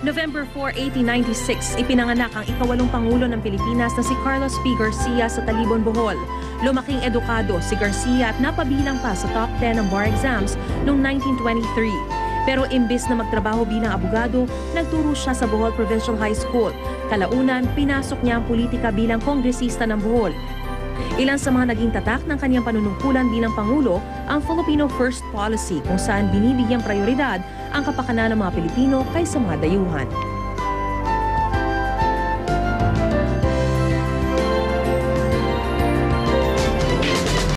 November 4, 1896, ipinanganak ang ikawalong Pangulo ng Pilipinas na si Carlos P. Garcia sa Talibon, Bohol. Lumaking edukado si Garcia at napabilang pa sa top 10 ng bar exams noong 1923. Pero imbis na magtrabaho bilang abogado, nagturo siya sa Bohol Provincial High School. Kalaunan, pinasok niya ang politika bilang kongresista ng Bohol. Ilan sa mga naging tatak ng kanyang panunungkulan bilang Pangulo ang Filipino First Policy kung saan binibigyang prioridad ang kapakanan ng mga Pilipino kaysa mga dayuhan.